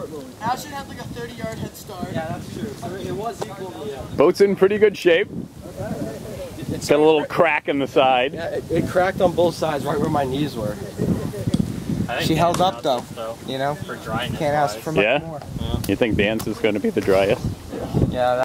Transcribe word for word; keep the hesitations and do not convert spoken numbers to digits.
Ashton had like a thirty yard head start. Yeah, that's true. So it was equal to the Boat's in pretty good shape. It's got a little crack in the side. Yeah, it, it cracked on both sides, right where my knees were. She held up though, though, you know? For dryness. Can't ask for much yeah? more. Yeah. You think Dan's is going to be the driest? Yeah.